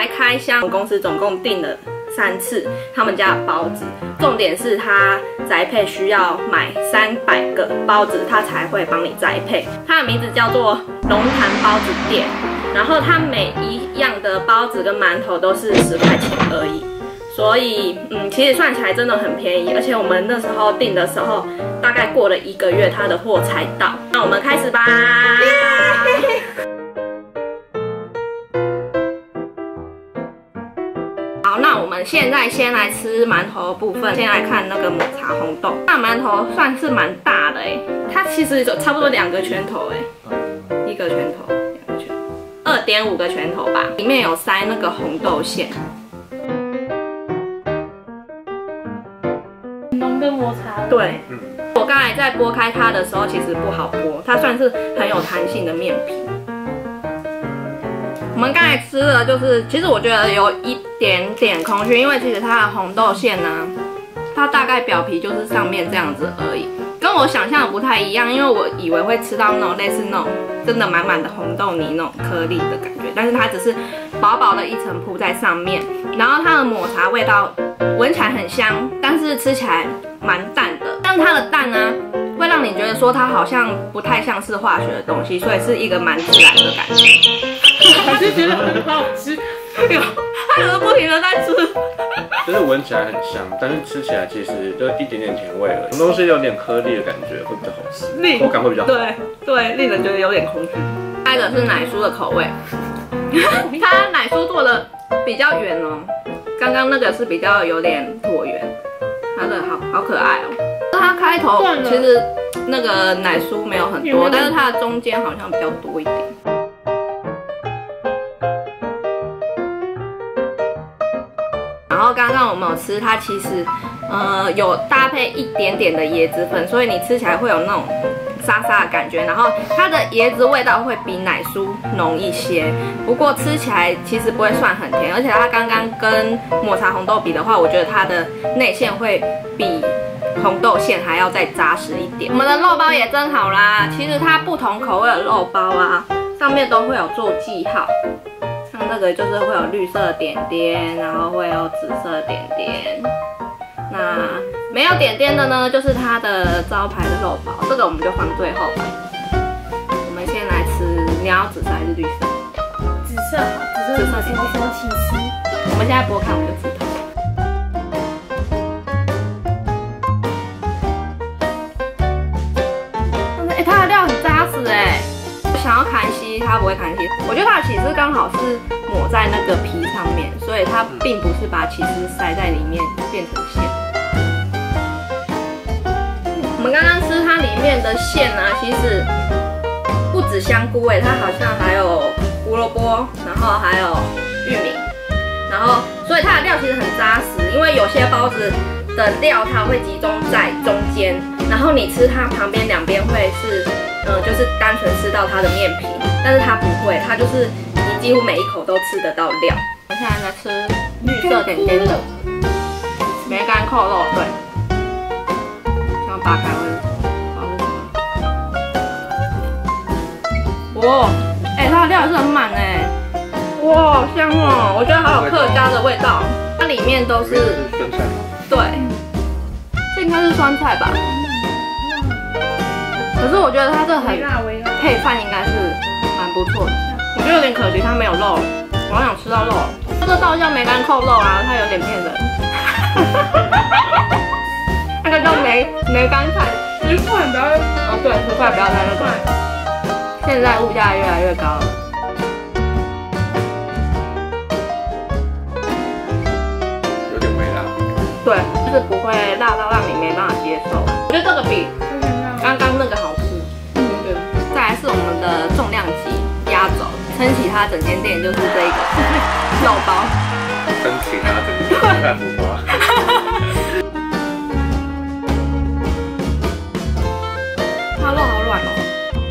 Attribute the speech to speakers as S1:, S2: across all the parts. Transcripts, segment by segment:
S1: 开箱，我们公司总共订了3次他们家的包子，重点是它宅配需要买300个包子，它才会帮你宅配。它的名字叫做龙潭包子店，然后它每一样的包子跟馒头都是10块钱而已，所以其实算起来真的很便宜。而且我们那时候订的时候，大概过了1个月，它的货才到。那我们开始吧。好，那我们现在先来吃馒头的部分，先来看那个抹茶红豆。那馒头算是蛮大的它其实有差不多2个拳头1个拳头2个拳头，2.5个拳头吧。里面有塞那个红豆馅，
S2: 浓的抹茶。
S1: 对，我刚才在剥开它的时候，其实不好剥，它算是很有弹性的面皮。我们刚才吃的就是，其实我觉得有一点点空虚，因为其实它的红豆馅呢，它大概表皮就是上面这样子而已，跟我想象的不太一样，因为我以为会吃到那种类似那种真的满满的红豆泥那种颗粒的感觉，但是它只是薄薄的一层铺在上面，然后它的抹茶味道闻起来很香，但是吃起来蛮淡的，但是它的淡呢，会让你觉得说它好像不太像是化学的东西，所以是一个蛮自然的感觉。
S2: 还是觉得很好吃，
S1: 他有不停的在吃，
S3: 就是闻起来很香，但是吃起来其实就一点点甜味而已。什么东西有点颗粒的感觉会比较好吃，口感会比较好。
S1: 对，令人觉得有点空虚。下一个是奶酥的口味，它奶酥做的比较圆哦，刚刚那个是比较有点椭圆，它的好可爱哦。它开头其实那个奶酥没有很多，但是它的中间好像比较多一点。然后刚刚我们有吃，它其实有搭配一点点的椰子粉，所以你吃起来会有那种沙沙的感觉。然后它的椰子味道会比奶酥浓一些，不过吃起来其实不会算很甜。而且它刚刚跟抹茶红豆比的话，我觉得它的内馅会比红豆馅还要再扎实一点。我们的肉包也蒸好啦，其实它不同口味的肉包啊，上面都会有做记号。像这个就是会有绿色点点，然后会有紫色点点。那没有点点的呢，就是它的招牌的肉包，这个我们就放最后吧。我们先来吃，你要紫色还是绿色？
S2: 紫色好，紫色点点。起司。
S1: 我们现在剥开我们就知道。它的料很扎实想要砍稀它不会砍稀，我觉得它的起司刚好是抹在那个皮上面，所以它并不是把起司塞在里面变成馅。我们刚刚吃它里面的馅啊，其实不止香菇它好像还有胡萝卜，然后还有玉米，然后所以它的料其实很扎实，因为有些包子的料它会集中在中间，然后你吃它旁边2边会是就是单纯吃到它的面皮，但是它不会，它就是你几乎每一口都吃得到料。我现在来吃绿色点点的梅干扣肉，对，这样扒开会不知道是什么。哇，它的料是很满哇，好香哦！我觉得好有客家的味道，它里面都是
S3: 酸菜。
S1: 对，这应该是酸菜吧。可是我觉得它这很配饭应该是蛮不错的，我觉得有点可惜它没有肉，我好想吃到肉。这个倒叫梅干扣肉啊，它有点骗人。那个叫梅干菜
S2: ，10块不要
S1: 对，10块不要在那个。现在物价越来越高了。
S3: 有点微辣。
S1: 对，就是不会辣到让你没办法接受。我觉得这个比刚刚那个好吃。对，再来是我们的重量级压轴，撑起它整间店就是这个肉包。
S3: 撑起它整间太浮夸。
S1: 它肉好软哦。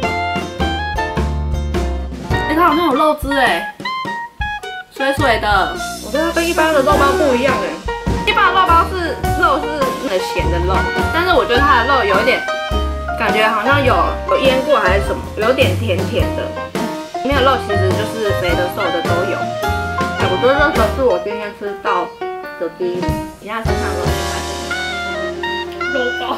S1: 它好像有肉汁水水的。我觉得它跟一般的肉包不一样一般的肉包是肉是那个咸的肉，但是我觉得它的肉有一点感觉好像有腌过还是什么，有点甜甜的。里面的肉其实就是肥的瘦的都有，还我觉得这个是我今天吃到的第一名，其他身上都
S2: 肉包。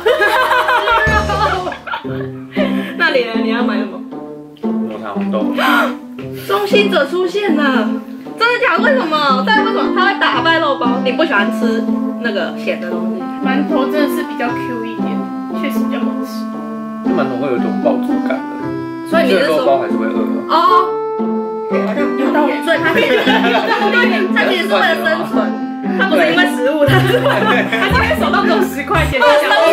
S1: 那你呢？你要买什么？
S3: 抹茶红豆。
S1: 中心者出现了，真的假的？为什么？但为什么他会打败肉包？你不喜欢吃那个咸的东西？
S2: 馒头真的是比较 Q 一点，确实比较好吃。
S3: 馒头会有一种饱足感的，
S1: 所以你是
S3: 肉包还
S1: 说
S3: 是会饿
S1: 哦？好像有道理，所以他其实是为了生存，他不是因为食物，他是为了
S2: 他今天手到只有10块钱，
S1: 为了生存。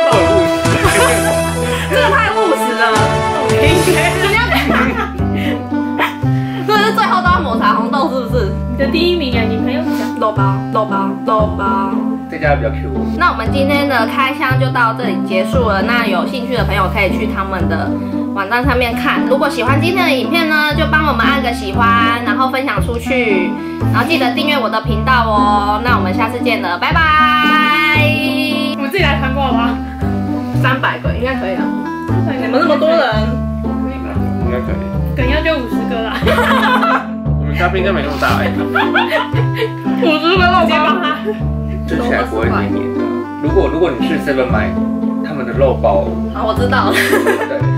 S1: 这个太务实了。所以是最后都要抹茶红豆，是不是？
S2: 你的第一名啊，你朋友讲。
S1: 肉包。
S3: 这家比较 Q。
S1: 那我们今天的开箱就到这里结束了。那有兴趣的朋友可以去他们的网站上面看。如果喜欢今天的影片呢，就帮我们按个喜欢，然后分享出去，然后记得订阅我的频道哦。那我们下次见了，拜拜。
S2: 我们自己来团购好吗
S1: ？300个应该可以啊。你们那么多人，
S3: 应该可以。
S2: 梗要就50个啦。
S3: 我们嘉宾应该没那么大
S1: 50个肉包，
S3: 吃起来不会腻黏的。如果你去 Seven 买他们的肉包，
S1: 好，我知道了。
S3: 对。